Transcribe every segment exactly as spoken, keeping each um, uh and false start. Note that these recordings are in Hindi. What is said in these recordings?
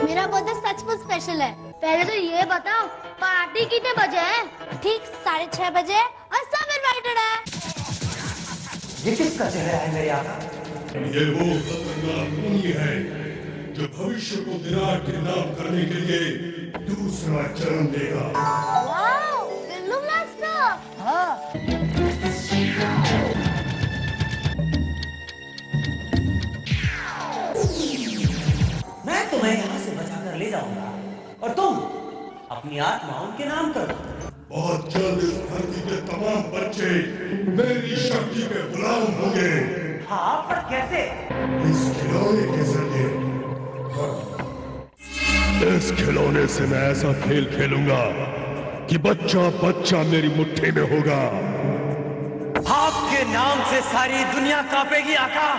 मेरा बर्थडे सचमुच स्पेशल है। पहले तो ये बताओ पार्टी कितने बजे है? ठीक साढ़े छह बजे और सब इनवाइटेड है। ये किसका चेहरा है मेरे आका? ये वो खतरनाक मुनि है जो भविष्य को विराट के नाम करने के लिए दूसरा जन्म देगा। Wow, Billu master. हाँ। मैं तुम्हें यहाँ से बचाकर ले जाऊंगा और तुम अपनी आत्मा उनके नाम करो। बहुत जल्द इस धरती के तमाम बच्चे मेरी शक्ति के गुलाम होंगे। हाँ, पर कैसे? इस खिलौने के जरिए। हाँ। इस खिलौने से मैं ऐसा खेल खेलूंगा कि बच्चा बच्चा मेरी मुट्ठी में होगा। आपके नाम से सारी दुनिया कांपेगी आका।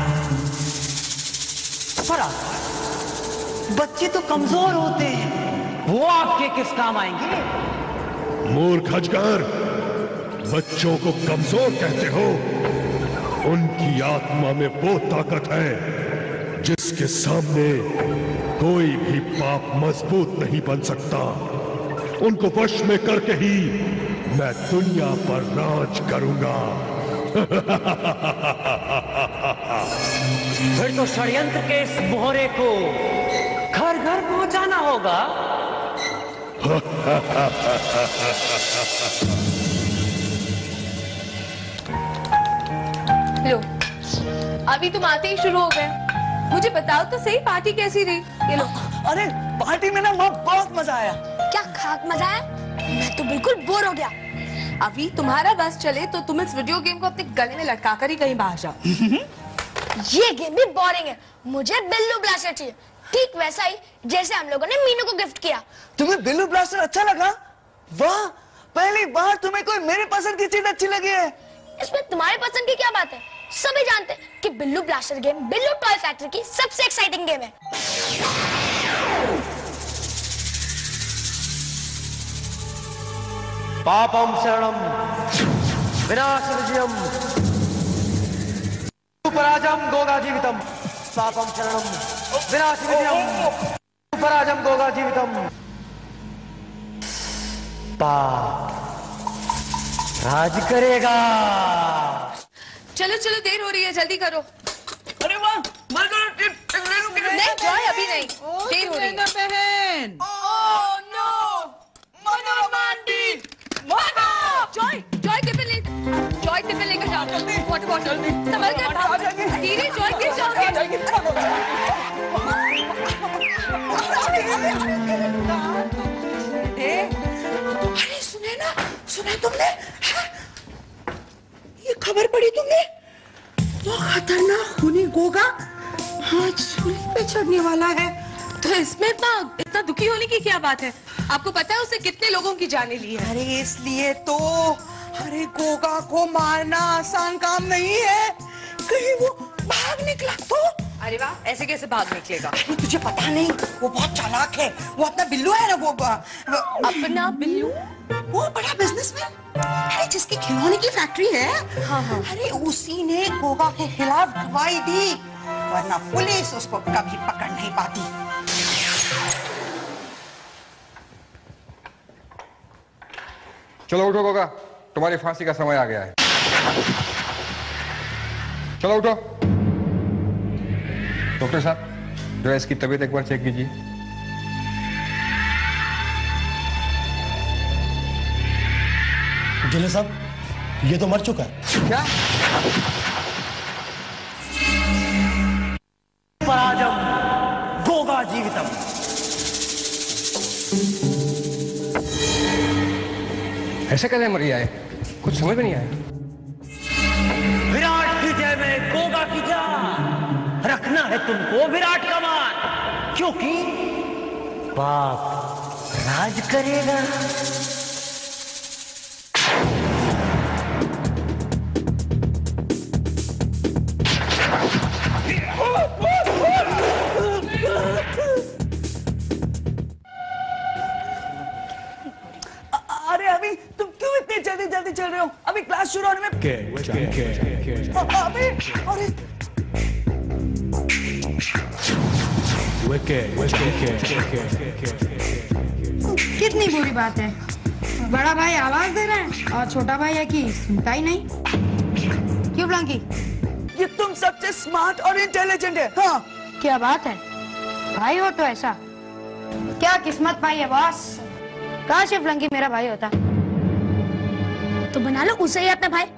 पर आका, बच्चे तो कमजोर होते हैं, वो आपके किस काम आएंगे? मूर्ख अजगर, बच्चों को कमजोर कहते हो? उनकी आत्मा में वो ताकत है जिसके सामने कोई भी पाप मजबूत नहीं बन सकता। उनको वश में करके ही मैं दुनिया पर राज करूंगा। फिर तो षड्यंत्र के इस मोहरे को घर घर पहुंचाना होगा। लो, अभी तुम आते ही शुरू हो गए। मुझे बताओ तो सही, पार्टी कैसी रही? ये लो। अरे पार्टी में ना वहाँ बहुत मजा आया। क्या खाक मजा है? मैं तो बिल्कुल बोर हो गया। अभी तुम्हारा बस चले तो तुम इस वीडियो गेम को अपने गले में लटका कर ही कहीं बाहर जाओ। ये गेम भी बोरिंग है। मुझे बिल्लू ब्लास्टर चाहिए, ठीक वैसा ही जैसे हम लोगों ने मीनू को गिफ्ट किया। तुम्हें बिल्लू ब्लास्टर अच्छा लगा? वाह, पहली बार तुम्हें कोई मेरे पसंद की चीज अच्छी लगी है। इसमें तुम्हारी पसंद की क्या बात है? सभी जानते हैं कि Billu blaster game Billu toy factory की सबसे एक्साइटिंग गेम है। पापम शरणम विनाश विजयम पराजम गोगा जीवितम। पापम शरणम विनाश विजयम पराजम गोगा जीवितम। पाप राज करेगा। चलो चलो, देर हो रही है, जल्दी करो। अरे वाह, नहीं जॉय, अभी नहीं, देर हो रही है। बहन। Oh no, Joy, Joy tiffin ले, जॉय टिफिन लेकर जाओ। वाटर बॉटल संभल कर भाग, धीरे जॉय, गिर जाओगे। अरे सुने ना, सुना तुमने? ये खबर पड़ी तुमने? वो खतरनाक खूनी गोगा आज सूली पे चढ़ने वाला है। तो इसमें इतना इतना दुखी होने की क्या बात है? आपको पता है उसने कितने लोगों की जानें ली है? अरे इसलिए तो, अरे गोगा को मारना आसान काम नहीं है। कहीं वो भाग निकला तो? अरे वाह, ऐसे कैसे भाग निकलेगा? अरे तुझे पता नहीं, वो बहुत चालाक है। वो अपना बिल्लू है ना, वो, वो अपना बिल्लू? वो बड़ा बिजनेसमैन, अरे जिसकी खिलौने की फैक्ट्री है। हाँ हाँ। अरे उसी ने गोगा के खिलाफ गवाही दी, वरना पुलिस उसको कभी पकड़ नहीं पाती। चलो उठो गोगा, तुम्हारी फांसी का समय आ गया है। चलो उठो। डॉक्टर साहब, जो है इसकी तबीयत एक बार चेक कीजिए। जिले साहब, ये तो मर चुका है। क्या? पराजम गोगा जीवितम। ऐसे कैसे मर गया है? कुछ समझ में नहीं आया। विराट की जय में गोगा की जान। रखना है तुमको विराट का मान, क्योंकि पाप राज करेगा। अरे अभी तुम क्यों इतनी जल्दी जल्दी चल रहे हो? अभी क्लास शुरू होने में अभी अरे कितनी बुरी बात है, बड़ा भाई आवाज दे रहा है और छोटा भाई है कि सुनता ही नहीं। क्यों ब्लैंकी? ये तुम सबसे स्मार्ट और इंटेलिजेंट है। हाँ क्या बात है, भाई हो तो ऐसा क्या किस्मत पाई है बॉस। काश ये ब्लैंकी मेरा भाई होता। तो बना लो उसे ही अपना भाई।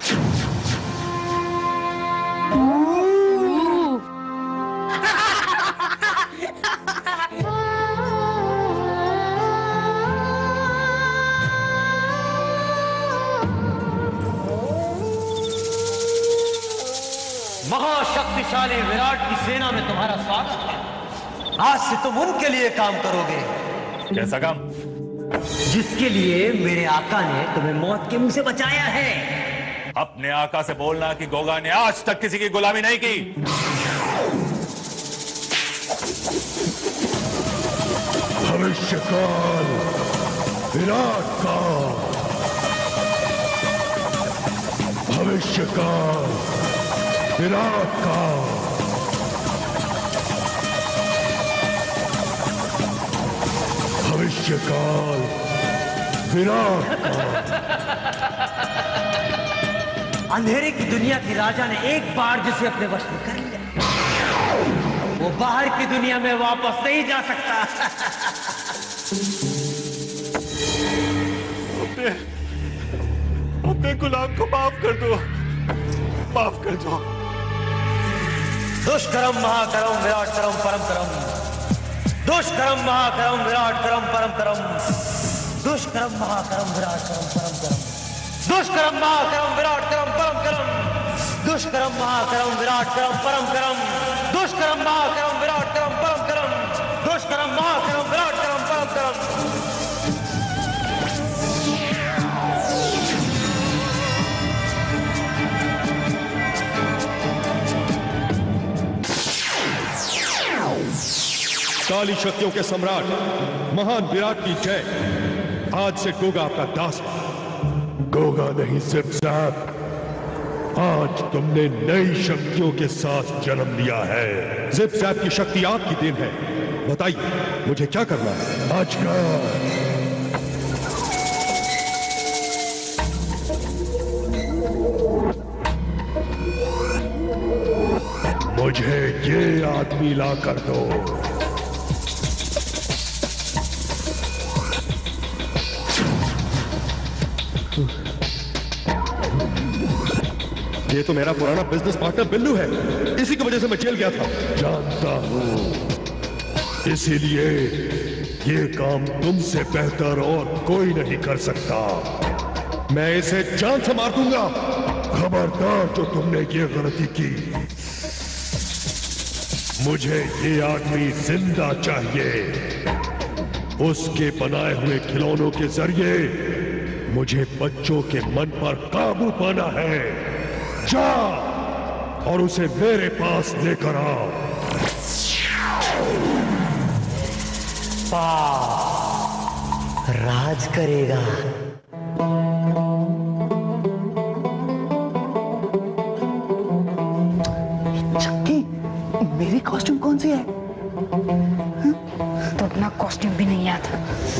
महाशक्तिशाली विराट की सेना में तुम्हारा स्वागत है। आज से तुम उनके लिए काम करोगे। कैसा काम? जिसके लिए मेरे आका ने तुम्हें मौत के मुंह से बचाया है। अपने आका से बोलना कि गोगा ने आज तक किसी की गुलामी नहीं की। भविष्यकाल विराट काल, भविष्यकाल विराट काल, भविष्यकाल विराट काल। अंधेरे की दुनिया की राजा ने एक बार जिसे अपने वश में कर लिया, वो बाहर की दुनिया में वापस नहीं जा सकता। अपने, अपने गुलाम को माफ कर दो, माफ कर दो। दुष्कर्म महाकरम विराट करम परम करम, दुष्कर्म महाकरम विराट करम परम करम, दुष्कर्म महाकरम विराट करम परम करम, दुष्कर्म महाकरम विराट करम परम करम, दुष्कर्म महाकरम विराट करम परम करम, दुष्कर्म महाकरम विराट करम परम करम, दुष्कर्म महाकरम विराट करम परम करम। काली शक्तियों के सम्राट महान विराट की जय। आज से गोगा आपका दास है। गोगा नहीं जिप जैप, आज तुमने नई शक्तियों के साथ जन्म लिया है। जिप जैप की शक्ति आपकी देन है। बताइए मुझे क्या करना है? आज का मुझे ये आदमी ला कर दो। ये तो मेरा पुराना बिजनेस पार्टनर बिल्लू है, इसी की वजह से मैं जेल गया था। जानता हूं, इसीलिए ये काम तुमसे बेहतर और कोई नहीं कर सकता। मैं इसे जान से मार दूंगा। खबरदार जो तुमने ये गलती की। मुझे ये आदमी जिंदा चाहिए। उसके बनाए हुए खिलौनों के जरिए मुझे बच्चों के मन पर काबू पाना है। जा और उसे मेरे पास लेकर आओ। पाप राज करेगा। चक्की, मेरी कॉस्ट्यूम कौन सी है? तो अपना कॉस्ट्यूम भी नहीं आता।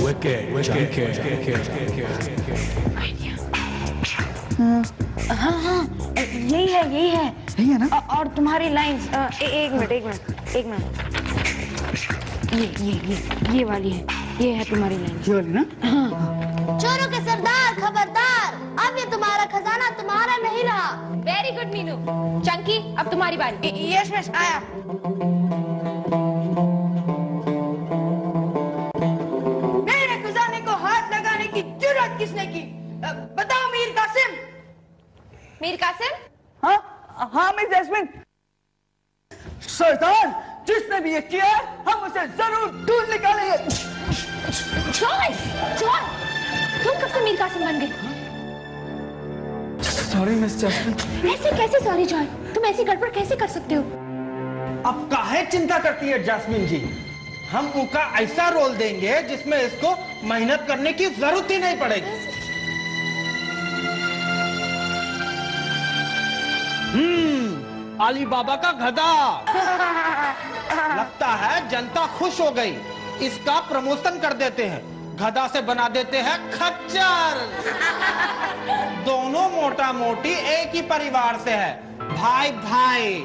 हाँ हाँ यही है यही है यही है ना? और तुम्हारी लाइंस एक मिनट एक मिनट एक मिनट ये ये ये ये वाली है, ये है तुम्हारी लाइंस। ये वाली ना? हाँ। चोरों के सरदार खबरदार, अब ये तुम्हारा खजाना तुम्हारा नहीं रहा। Very good Meenu. चंकी अब तुम्हारी बारी। यस यस आया। मेरे खजाने को हाथ लगाने की जुर्रत किसने की? बताओ मीर कासिम। मीर कासिम? हाँ हाँ मिस जैस्मिन। सरदार, जिसने भी ये किया है हम उसे जरूर ढूंढ निकालेंगे। जॉय, जॉय, तुम कब से मीर कासिम बन गए? Sorry miss Jasmine. ऐसे कैसे सॉरी जॉय, तुम ऐसी गड़बड़ कैसे कर सकते हो? अब काहे चिंता करती है जैस्मिन जी, हम उनका ऐसा रोल देंगे जिसमें इसको मेहनत करने की जरूरत ही नहीं पड़ेगी। हम्म, अली बाबा का गधा। लगता है जनता खुश हो गई, इसका प्रमोशन कर देते हैं, गधा से बना देते हैं खच्चर। दोनों मोटा मोटी एक ही परिवार से है, भाई भाई।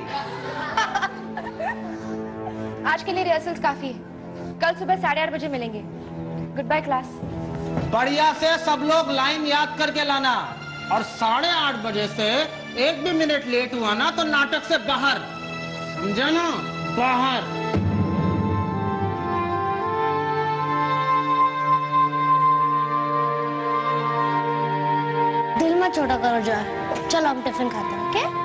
आज के लिए रिहर्सल्स काफी है, कल सुबह साढ़े आठ बजे मिलेंगे। Good bye class. बढ़िया से सब लोग लाइन याद करके लाना, और साढ़े आठ बजे से एक भी मिनट लेट हुआ ना तो नाटक से बाहर, समझे ना? बाहर। दिल मत छोटा करो जॉय, चलो हम टिफिन खाते हैं, ओके?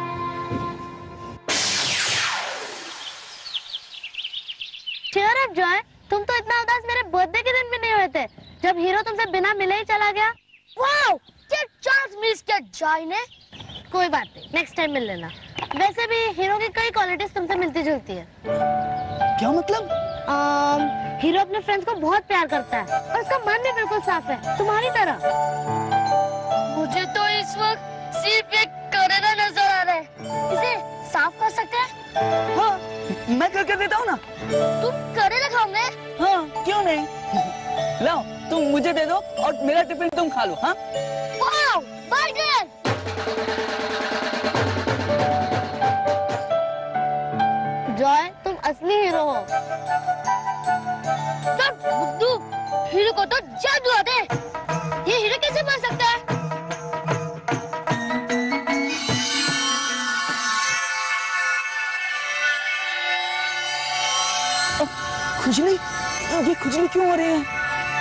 चीयर अप जॉय, तुम तो इतना उदास मेरे बर्थडे के दिन भी नहीं हुए थे, जब हीरो तुमसे बिना मिले ही चला गया। वाओ, क्या चांस मिस किया जॉय ने। कोई बात नहीं, नेक्स्ट टाइम मिल लेना। वैसे भी हीरो की कई क्वालिटीज तुमसे मिलती जुलती है। क्या मतलब? आम, हीरो अपने फ्रेंड्स को बहुत प्यार करता है और उसका मन भी बिल्कुल साफ है, तुम्हारी तरह। मुझे तो इस वक्त सिर्फ एक करेला नजर आ रहा है, इसे साफ कर सकते हैं? हाँ, मैं करके देता हूँ ना। तुम करेला खाओगे? हाँ, क्यों नहीं? लाओ, तुम मुझे दे दो और मेरा टिफिन तुम खा लो। हाँ? Wow, burger! जॉय, तुम असली हीरो हो। बुद्धू, हीरो को तो जादू आता है। ये हीरो कैसे बन सकता है? खुजली? ये खुजली क्यों हो रही है?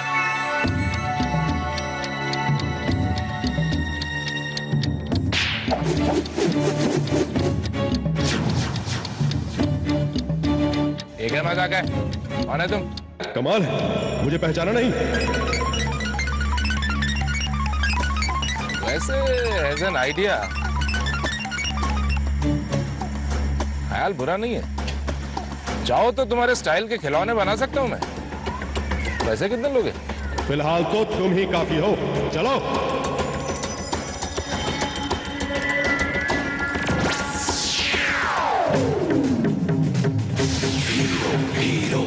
एक है मजाक है, कौन है तुम? कमाल है, मुझे पहचाना नहीं? वैसे एज एन आइडिया ख्याल बुरा नहीं है, चाहो तो तुम्हारे स्टाइल के खिलौने बना सकता हूं मैं। पैसे कितने लोगे? फिलहाल तो तुम ही काफी हो, चलो। Hero, hero.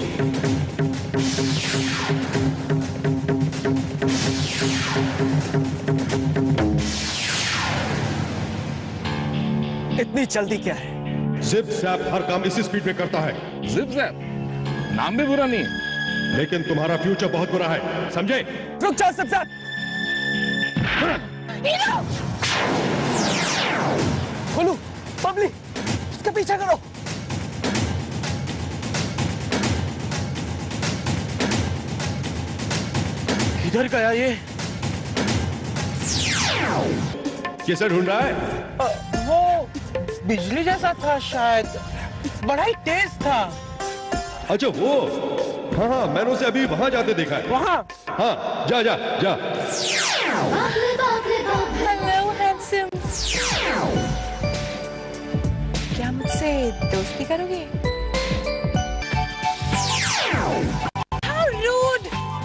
इतनी जल्दी क्या है? जिप जैप हर काम इसी स्पीड में करता है। जिप जैप नाम भी बुरा नहीं है, लेकिन तुम्हारा फ्यूचर बहुत बुरा है, समझे? रुक जाओ जिप जैप। हीरो! बोलू, बबली, उसका पीछा करो। किधर गया ये? किसे ढूंढ रहा है? आ, वो बिजली जैसा था शायद, बड़ा ही तेज था। अच्छा वो, हाँ हाँ, मैंने उसे अभी वहां जाते देखा है। वहां? हाँ, जा जा जा। हेलो हैंडसम, क्या मुझसे दोस्ती करोगे? How rude!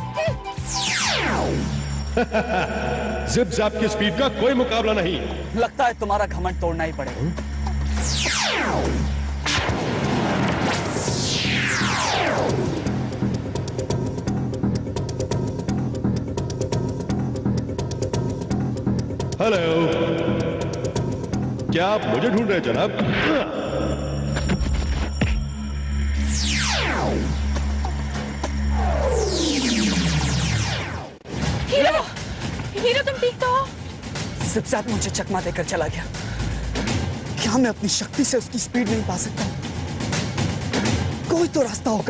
जिप जैप की स्पीड का कोई मुकाबला नहीं। लगता है तुम्हारा घमंड तोड़ना ही पड़ेगा। हेलो, क्या आप मुझे ढूंढ रहे हैं जनाब? हीरो, हीरो तुम ठीक तो हो? जिप जैप मुझे चकमा देकर चला गया। क्या मैं अपनी शक्ति से उसकी स्पीड नहीं पा सकता? कोई तो रास्ता होगा।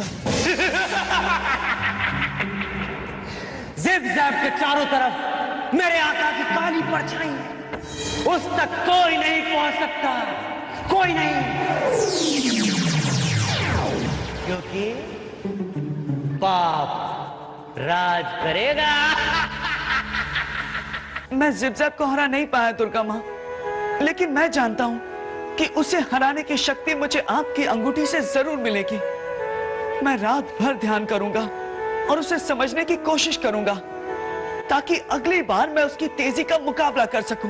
जिप जैप के चारों तरफ मेरे आका की काली परछाई है, उस तक कोई नहीं पहुंच सकता, कोई नहीं, क्योंकि पाप राज करेगा। मैं जिप जैप को हरा नहीं पाया दुर्गा माँ, लेकिन मैं जानता हूँ कि उसे हराने की शक्ति मुझे आपकी अंगूठी से जरूर मिलेगी। मैं रात भर ध्यान करूंगा और उसे समझने की कोशिश करूंगा, ताकि अगली बार मैं उसकी तेजी का मुकाबला कर सकूं।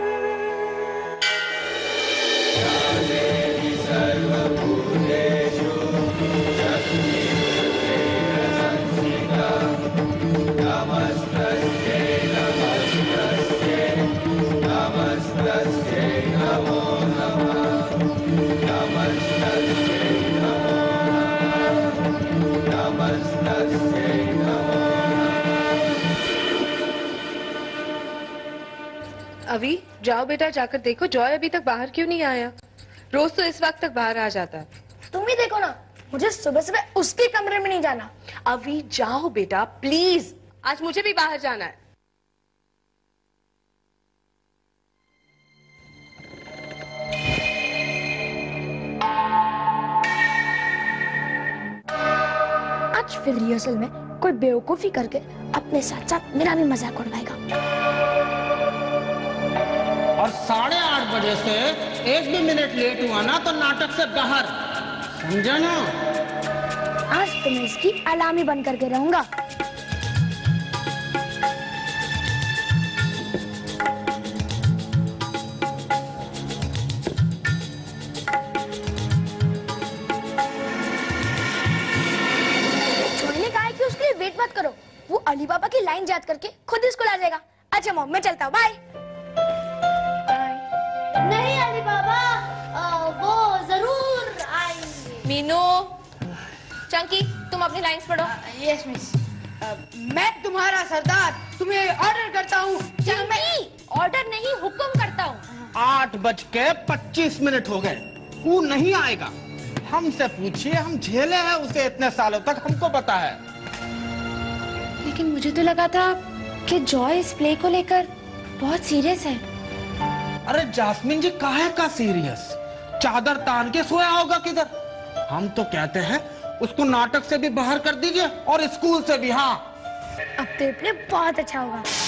सर्वभूतेषु अभी जाओ बेटा, जाकर देखो जॉय अभी तक बाहर क्यों नहीं आया। रोज तो इस वक्त तक बाहर आ जाता है। तुम ही देखो ना, मुझे सुबह सुबह उसके कमरे में नहीं जाना। अभी जाओ बेटा प्लीज, आज मुझे भी बाहर जाना है। आज फिर रिहर्सल में कोई बेवकूफी करके अपने साथ साथ मेरा भी मजाक उड़वाएगा। और साढ़े आठ बजे से एक भी मिनट लेट हुआ ना तो नाटक से बाहर, समझे ना? आज तो मैं इसकी अलार्म ही बंद करके रहूंगा। जॉय ने कहा है कि उसके लिए वेट मत करो, वो अली बाबा की लाइन याद करके खुद ही स्कूल आ जाएगा। अच्छा मॉम, मैं चलता हूँ, बाय। नहीं अली बाबा, आ, वो जरूर आएंगे। मीनू, चंकी, तुम अपनी लाइंस पढ़ो। Yes miss. मैं तुम्हारा सरदार तुम्हें ऑर्डर करता हूँ। चंकी, ऑर्डर नहीं हुक्म करता हूँ। आठ बज के पच्चीस मिनट हो गए, वो नहीं आएगा। हमसे पूछिए, हम झेले हैं उसे इतने सालों तक, हमको पता है। लेकिन मुझे तो लगा था कि जॉय इस प्ले को लेकर बहुत सीरियस है। अरे जास्मिन जी, काहे का सीरियस? चादर तान के सोया होगा किधर? हम तो कहते हैं उसको नाटक से भी बाहर कर दीजिए और स्कूल से भी। हाँ, अब तो ये प्ले बहुत अच्छा होगा।